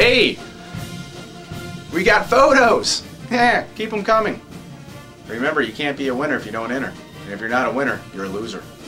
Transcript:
Hey! We got photos! Yeah, keep them coming. Remember, you can't be a winner if you don't enter. And if you're not a winner, you're a loser.